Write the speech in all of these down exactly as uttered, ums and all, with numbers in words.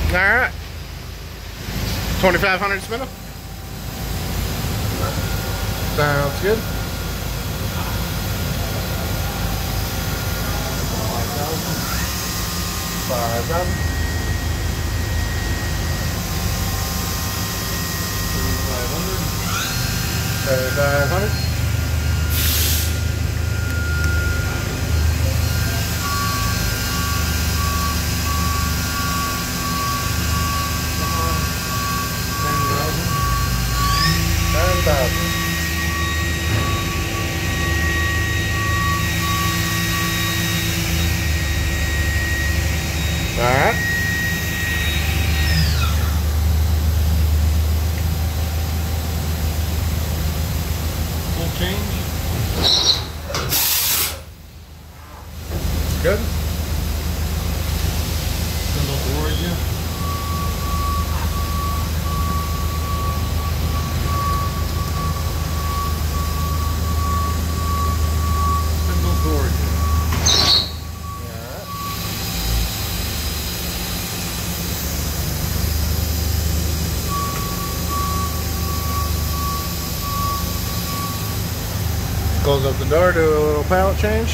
Alright. twenty-five hundred spindle. Sounds good. Five thousand. Five hundred. Thirty-five hundred. Ten thousand. All right. Full change. Good. Spindle toward you. Spindle toward you. Close up the door, do a little pallet change.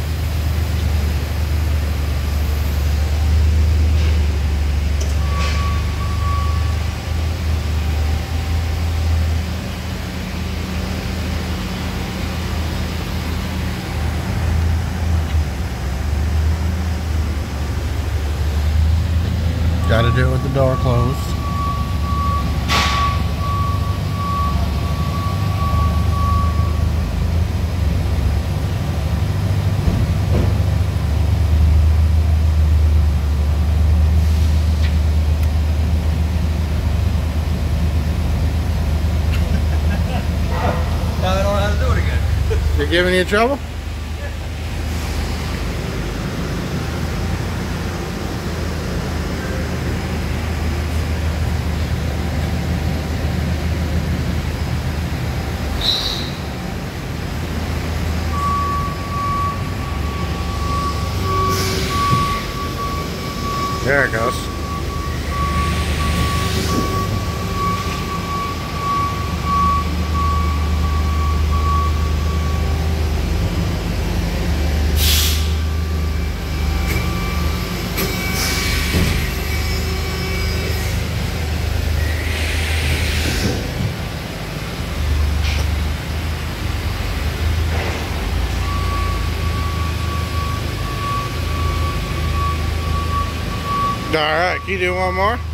Got to do it with the door closed. Now they don't know how to do it again. You're giving you trouble? There it goes. All right, can you do one more?